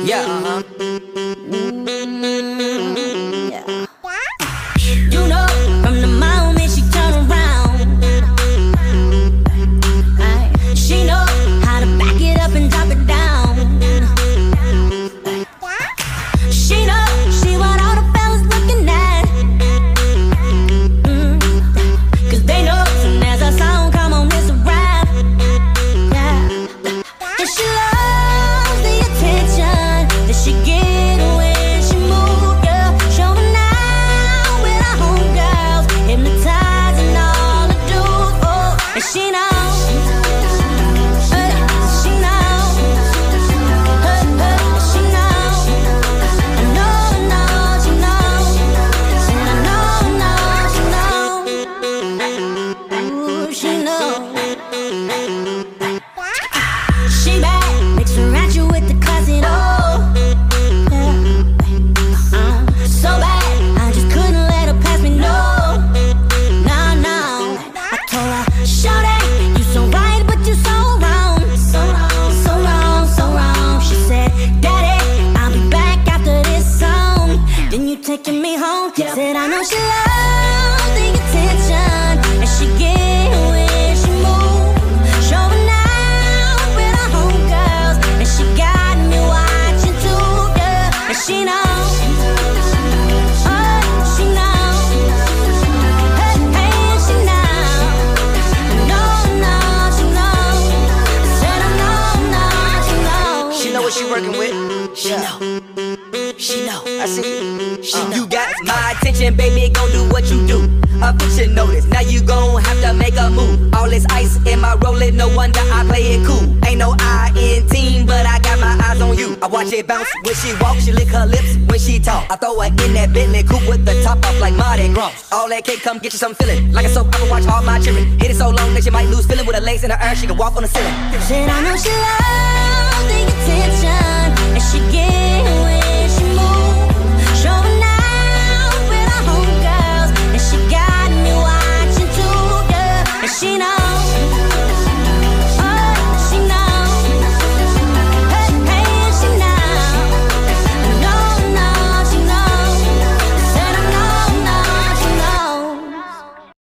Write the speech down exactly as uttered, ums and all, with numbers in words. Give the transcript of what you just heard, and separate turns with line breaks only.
Yeah, uh-huh.
Mm, yeah. You know, from the moment she turned around, ay, she know how to back it up and drop it down. She know she what all the fellas looking at. Mm, Cause they know soon as a song come on, it's a rap. Yeah. And she loves the attention that she get when she move, yeah. Showing out with her homegirls, hypnotizing all the dudes, oh. And she knows, hey, she knows, hey, hey, she knows. I know, I know, she knows. And I know, I know, she knows. Ooh, she knows. She bad, mix her at you with the classy dough. Yeah. Uh, so bad, I just couldn't let her pass me, no. No, no. I told her, shorty, you so right, but you so wrong. So wrong, so wrong, so wrong. She said, daddy, I'll be back after this song. Then you taking me home. Said, I know she loves the attention and she get when she move. Showing out with her homegirls, and she got me watching too, yeah. And she knows, oh, she knows, hey, hey, and she knows. No, no, she knows. I said I know, no, she knows.
She know what she working with. She
Yeah.
know. She know.
I see you.
She know. You got my attention, baby, gon' do what you do. A picture notice, now you gon' have to make a move. All this ice in my rolling, no wonder I play it cool. Ain't no I in team, but I got my eyes on you. I watch it bounce when she walk, she lick her lips when she talk. I throw her in that Bentley coupe with the top off like Mardi Gras. All that cake come get you some feeling. Like a soap opera, watch all my children. Hit it so long that you might lose feeling. With her legs in the air, she can walk on the ceiling.
Said I know she loves the attention and she get when